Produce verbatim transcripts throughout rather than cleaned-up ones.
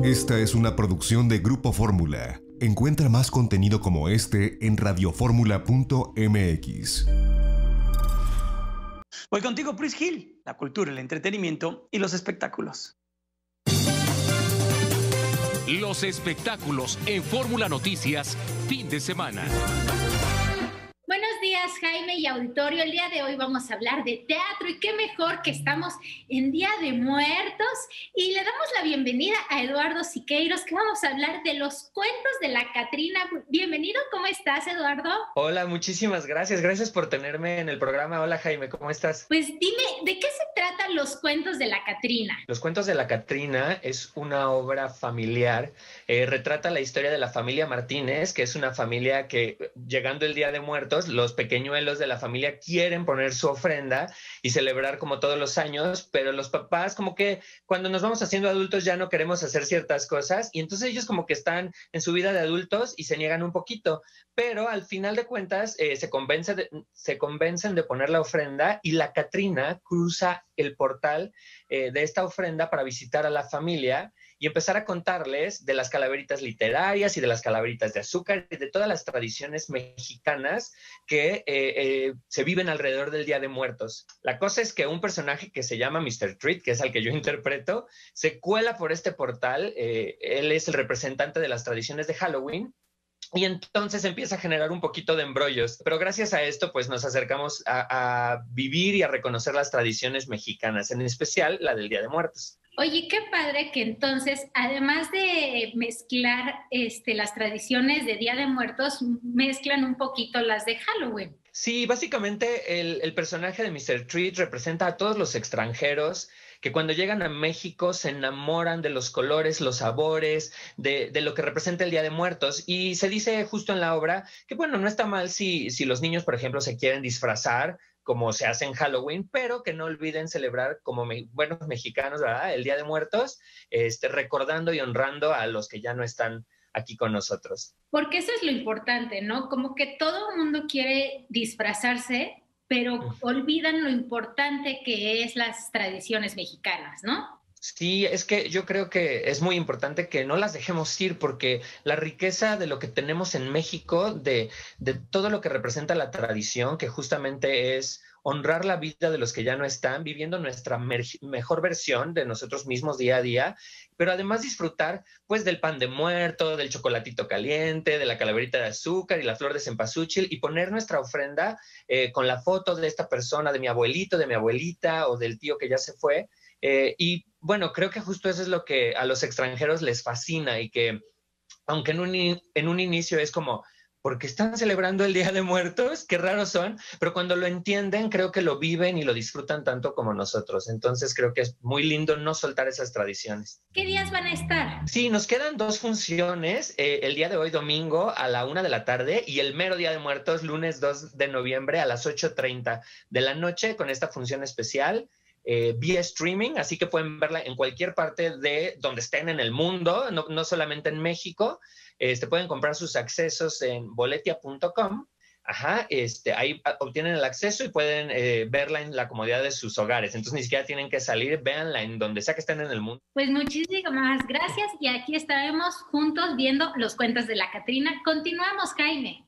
Esta es una producción de Grupo Fórmula. Encuentra más contenido como este en radioformula punto m x. Voy contigo, Pris Gil, la cultura, el entretenimiento y los espectáculos. Los espectáculos en Fórmula Noticias, fin de semana. Buenos días, Jaime y auditorio. El día de hoy vamos a hablar de teatro y qué mejor que estamos en Día de Muertos y le damos la bienvenida a Eduardo Siqueiros, que vamos a hablar de los cuentos de la Catrina. Bienvenido, ¿cómo estás, Eduardo? Hola, muchísimas gracias. Gracias por tenerme en el programa. Hola, Jaime, ¿cómo estás? Pues dime, ¿de qué se tratan los cuentos de la Catrina? Los cuentos de la Catrina es una obra familiar. Eh, retrata la historia de la familia Martínez, que es una familia que, llegando el Día de Muertos, los pequeñuelos de la familia quieren poner su ofrenda y celebrar como todos los años, pero los papás como que cuando nos vamos haciendo adultos ya no queremos hacer ciertas cosas y entonces ellos como que están en su vida de adultos y se niegan un poquito, pero al final de cuentas eh, se, convence de, se convencen de poner la ofrenda y la Catrina cruza el portal eh, de esta ofrenda para visitar a la familia y empezar a contarles de las calaveritas literarias y de las calaveritas de azúcar y de todas las tradiciones mexicanas que eh, eh, se viven alrededor del Día de Muertos. La cosa es que un personaje que se llama mister Treat, que es al que yo interpreto, se cuela por este portal. Eh, él es el representante de las tradiciones de Halloween. Y entonces empieza a generar un poquito de embrollos. Pero gracias a esto, pues nos acercamos a, a vivir y a reconocer las tradiciones mexicanas, en especial la del Día de Muertos. Oye, qué padre que entonces, además de mezclar este, las tradiciones de Día de Muertos, mezclan un poquito las de Halloween. Sí, básicamente el, el personaje de mister Treat representa a todos los extranjeros que cuando llegan a México se enamoran de los colores, los sabores, de, de lo que representa el Día de Muertos. Y se dice justo en la obra que, bueno, no está mal si, si los niños, por ejemplo, se quieren disfrazar como se hace en Halloween, pero que no olviden celebrar como me, buenos mexicanos, ¿verdad?, el Día de Muertos, este, recordando y honrando a los que ya no están aquí con nosotros. Porque eso es lo importante, ¿no? Como que todo el mundo quiere disfrazarse, pero olvidan lo importante que es las tradiciones mexicanas, ¿no? Sí, es que yo creo que es muy importante que no las dejemos ir porque la riqueza de lo que tenemos en México, de, de todo lo que representa la tradición, que justamente es honrar la vida de los que ya no están, viviendo nuestra mejor versión de nosotros mismos día a día, pero además disfrutar pues del pan de muerto, del chocolatito caliente, de la calaverita de azúcar y la flor de cempasúchil y poner nuestra ofrenda eh, con la foto de esta persona, de mi abuelito, de mi abuelita o del tío que ya se fue. Eh, y bueno, creo que justo eso es lo que a los extranjeros les fascina y que aunque en un, en un inicio es como, ¿por qué están celebrando el Día de Muertos? Qué raros son, pero cuando lo entienden creo que lo viven y lo disfrutan tanto como nosotros. Entonces creo que es muy lindo no soltar esas tradiciones. ¿Qué días van a estar? Sí, nos quedan dos funciones, eh, el día de hoy domingo a la una de la tarde y el mero Día de Muertos lunes dos de noviembre a las ocho treinta de la noche con esta función especial. Eh, vía streaming, así que pueden verla en cualquier parte de donde estén en el mundo, no, no solamente en México. Este, pueden comprar sus accesos en boletia punto com. Ajá, este, ahí obtienen el acceso y pueden eh, verla en la comodidad de sus hogares. Entonces ni siquiera tienen que salir, véanla en donde sea que estén en el mundo. Pues muchísimas gracias y aquí estaremos juntos viendo los cuentos de la Catrina. Continuamos, Jaime.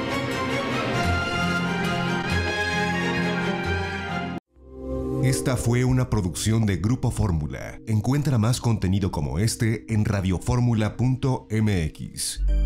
Esta fue una producción de Grupo Fórmula. Encuentra más contenido como este en radioformula punto m x.